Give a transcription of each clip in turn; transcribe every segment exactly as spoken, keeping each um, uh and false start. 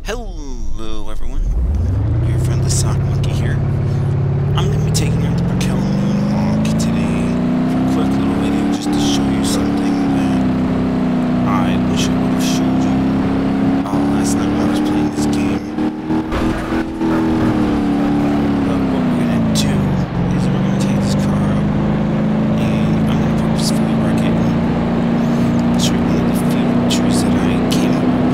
Hello everyone, your friendly sock monkey here. I'm going to be taking out the Raquel Moonhawk today for a quick little video just to show you something that I wish I would have showed you uh, last night when I was playing this game. But what we're going to do is we're going to take this car out and I'm going to purposefully wreck it and show you one of the features that I came up with.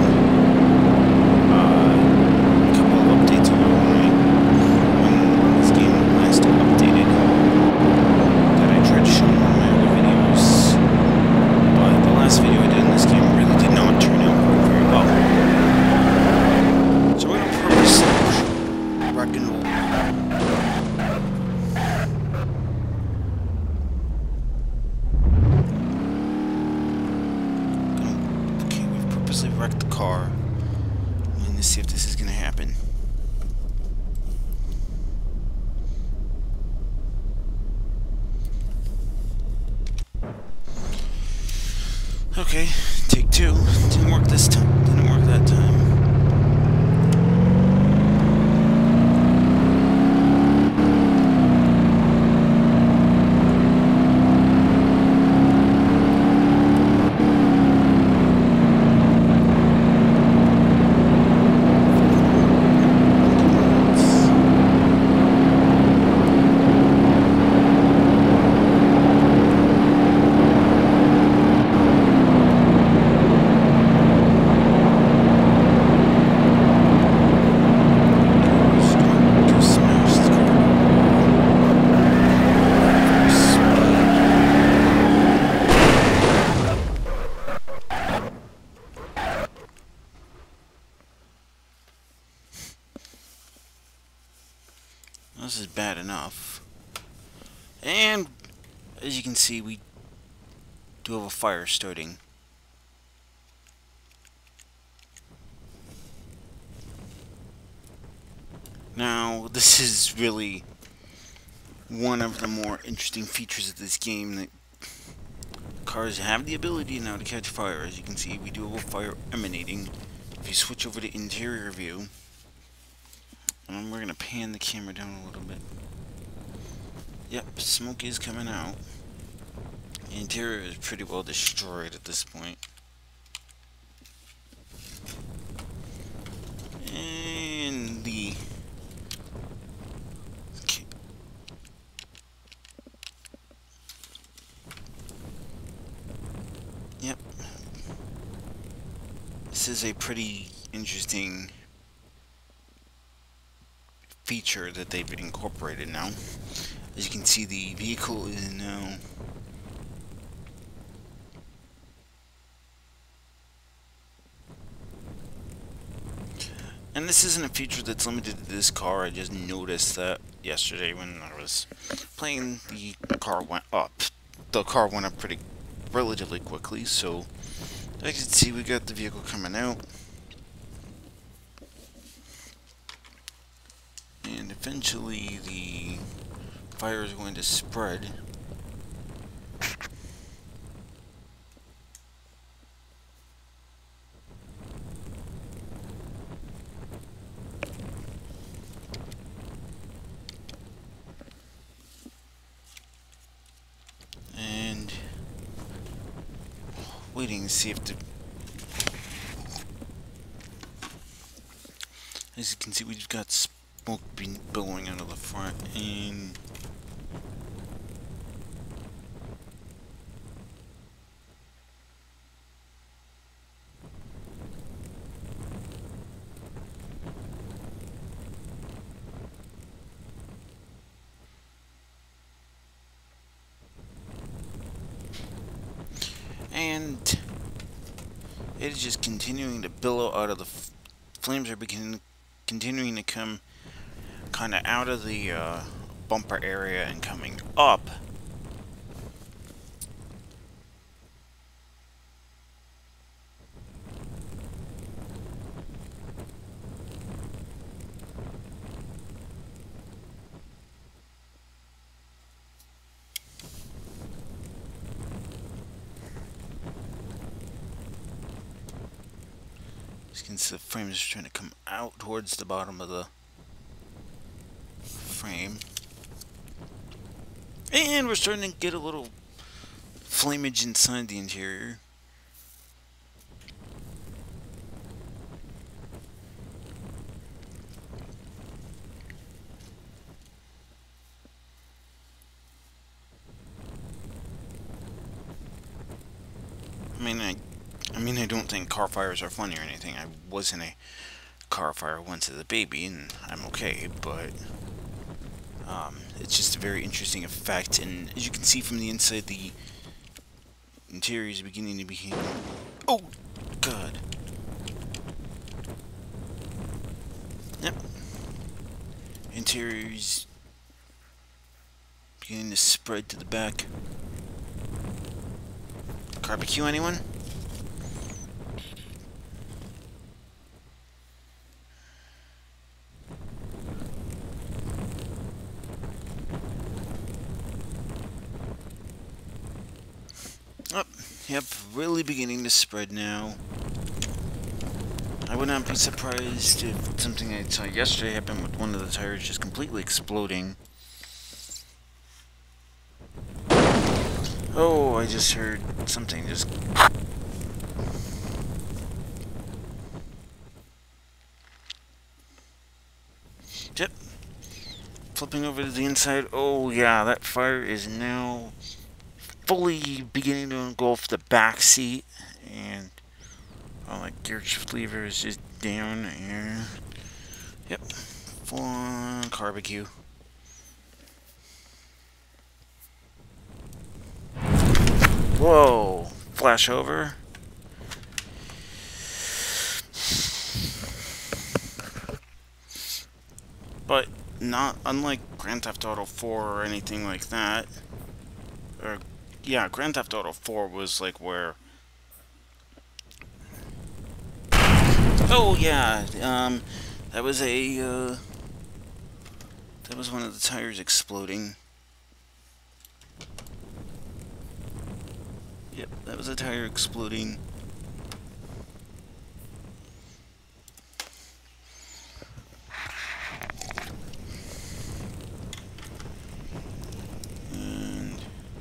Wreck the car. I'm going to see if this is going to happen. Okay, take two. Didn't work this time. Didn't work that time. This is bad enough. And as you can see, we do have a fire starting. Now, this is really one of the more interesting features of this game, that cars have the ability now to catch fire. As you can see, we do have a fire emanating. If you switch over to interior view, and we're going to pan the camera down a little bit. Yep, smoke is coming out. The interior is pretty well destroyed at this point. And the... Okay. Yep. This is a pretty interesting feature that they've incorporated now. As you can see, the vehicle is now and this isn't a feature that's limited to this car. I just noticed that yesterday when I was playing, the car went up. The car went up pretty relatively quickly, so as you can see, we got the vehicle coming out. And eventually the fire is going to spread. And waiting to see if the... As you can see, we've got smoke billowing out of the front, and and it is just continuing to billow out of the f flames are beginning continuing to come kind of out of the uh, bumper area and coming up. As you can see, the frame is trying to come out towards the bottom of the frame. And we're starting to get a little flamage inside the interior. I mean, I, I mean, I don't think car fires are funny or anything. I was in a car fire once as a baby, and I'm okay, but um, it's just a very interesting effect. And as you can see from the inside, the interior is beginning to become... Oh, God. Yep. Interior is beginning to spread to the back. Barbecue, anyone? Oh, yep, really beginning to spread now. I would not be surprised if something I saw yesterday happened with one of the tires just completely exploding. Oh, I just heard something just... Yep. Flipping over to the inside. Oh, yeah, that fire is now fully beginning to engulf the back seat. And all that gear shift lever is just down. And yep. Full on barbecue. Whoa, flash over. But not unlike Grand Theft Auto four or anything like that. Or, yeah, Grand Theft Auto four was like where... Oh, yeah, um, that was a, uh, that was one of the tires exploding. Yep, that was a tire exploding. And...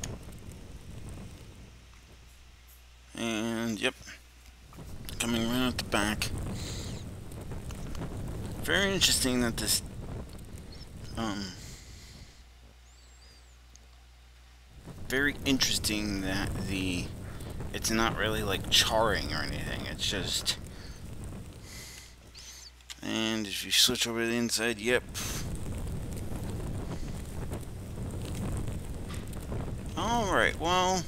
And, yep. Coming right out the back. Very interesting that this, um... very interesting that the it's not really like charring or anything, it's just... And if you switch over to the inside, yep. Alright, well,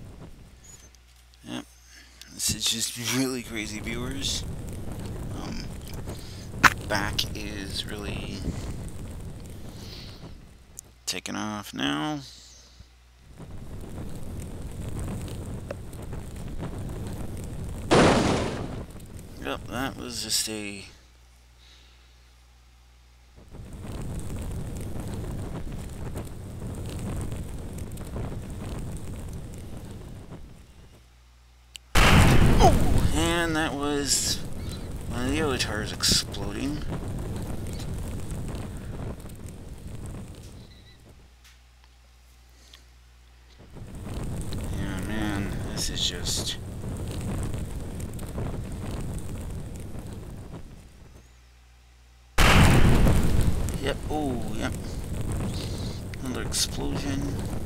yep, this is just really crazy, viewers. Um, back is really taking off now. Yep, that was just a... Oh! And that was one of the other tires exploding. Yeah, man, this is just... Yep, oh, yep. Another explosion.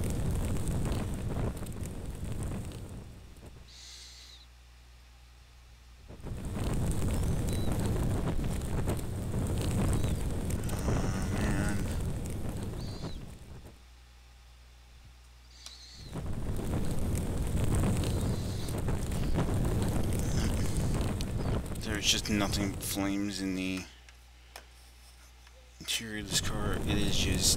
Oh, man. There's just nothing but flames in the interior of this car. It is just...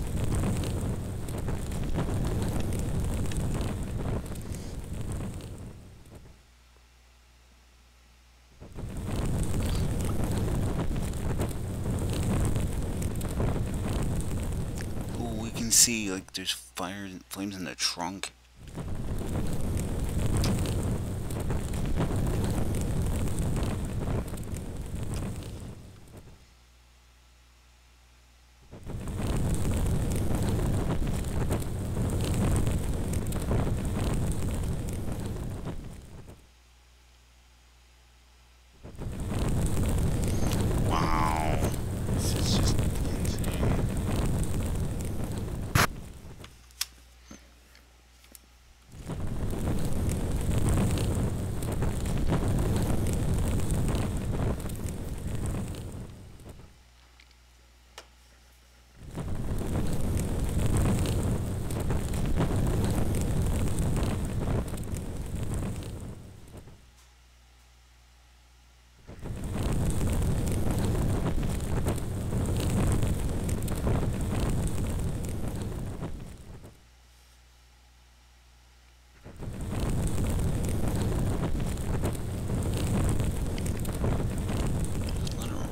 Oh, we can see like there's fire and flames in the trunk.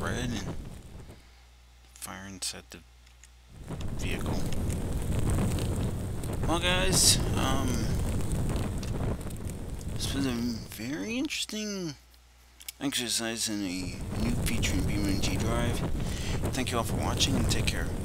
red and fire inside the vehicle. Well, guys, um, this was a very interesting exercise in a new feature in BeamNG Drive. Thank you all for watching and take care.